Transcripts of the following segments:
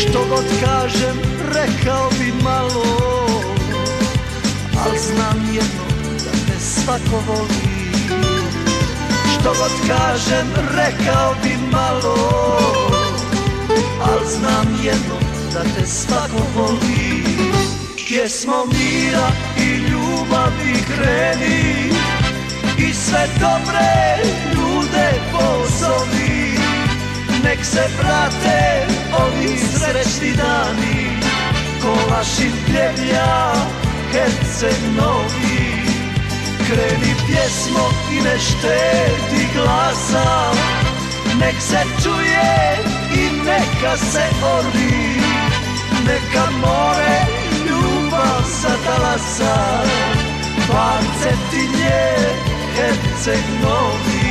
Što god kažem, rekao bi malo, al znam jedno, da te svako voli. Što god kažem, rekao bi malo, al znam jedno, da te svako voli. Pjesmo mira i ljubavi kreni i sve dobre ljude pozovi. Nek se vrate ovi srećni dani, Kolašin, Pljevlja, Herceg Novi. Kreni pjesmo i ne štedi glasa, nek se čuje i neka se ori. Neka more ljubav zatalasa, Bar Cetinje, Herceg Novi.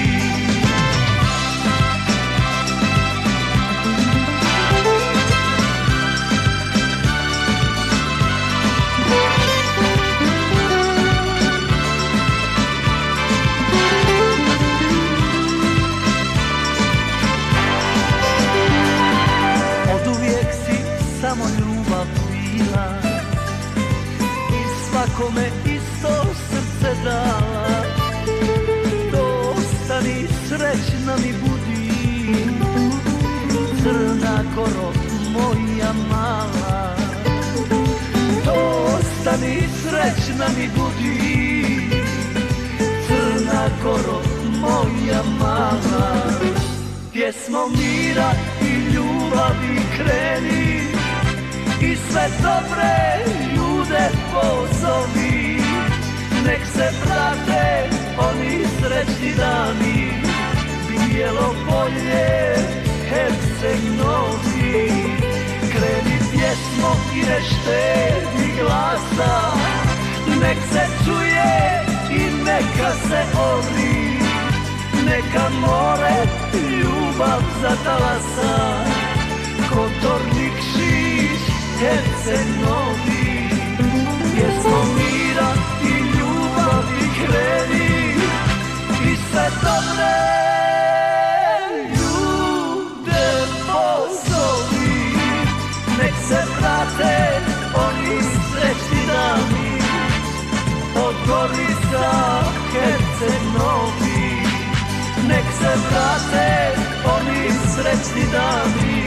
Samo ljubav bila i svakome isto srce dala. To ostani, srećna mi budi, Crna Goro moja mala. To ostani, srećna mi budi, Crna Goro moja mala. Pjesmo mira i ljubavi kreni i sve dobre ljude pozovi. Nek se vrate oni srećni dani, Bijelo Polje, Herceg Novi. Kreni pjesmo i ne štedi glasa, nek se čuje i neka se ori. Neka more ljubav zatalasa, Kotornik, Šiš, Herceg Novi. Pjesmo mira i ljubavi kreni i sve dobre ljude pozovi. Nek se vrate oni srećni dani, od Gorisa, Herceg Novi. Nek se vrate oni srećni dani,